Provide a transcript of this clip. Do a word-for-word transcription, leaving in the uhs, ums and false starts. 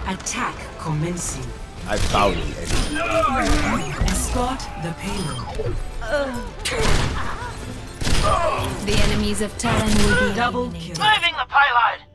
Attack commencing. I found the enemy. Escort the payload. The enemies of Terran will be Double eliminated. kill. Moving the payload!